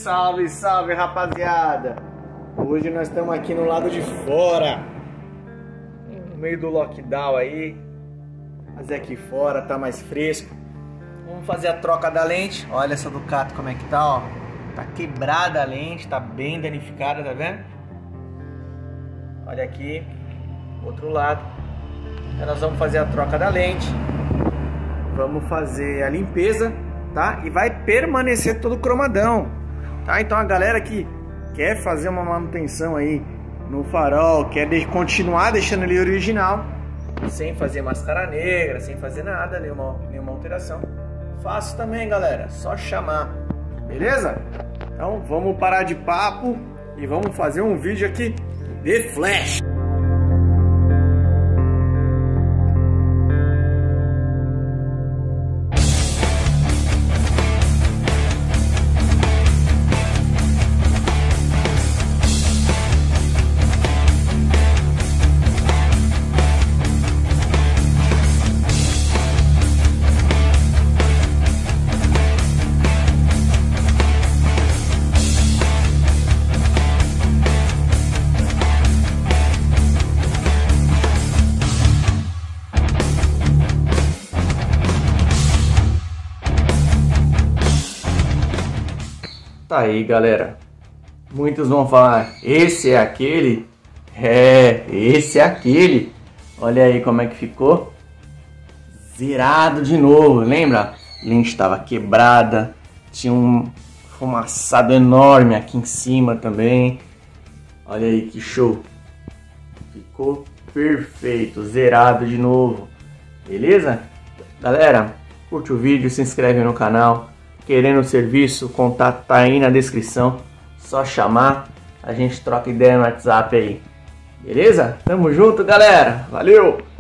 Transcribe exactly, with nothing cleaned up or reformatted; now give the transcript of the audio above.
Salve, salve, rapaziada! Hoje nós estamos aqui no lado de fora, no meio do lockdown aí. Mas aqui fora tá mais fresco. Vamos fazer a troca da lente. Olha essa Ducati como é que tá, ó. Tá quebrada a lente, tá bem danificada, tá vendo? Olha aqui, outro lado. Então nós vamos fazer a troca da lente. Vamos fazer a limpeza, tá? E vai permanecer todo cromadão, tá? Então a galera que quer fazer uma manutenção aí no farol, quer de continuar deixando ele original, sem fazer máscara negra, sem fazer nada, nenhuma, nenhuma alteração, fácil também, galera, só chamar, beleza? Então vamos parar de papo e vamos fazer um vídeo aqui de flash. Tá aí, galera. Muitos vão falar, esse é aquele? É, esse é aquele. Olha aí como é que ficou. Zerado de novo, lembra? A lente estava quebrada, tinha um fumaçado enorme aqui em cima também. Olha aí que show. Ficou perfeito, zerado de novo. Beleza? Galera, curte o vídeo, se inscreve no canal. Querendo o serviço, o contato tá aí na descrição. Só chamar, a gente troca ideia no WhatsApp aí. Beleza? Tamo junto, galera. Valeu!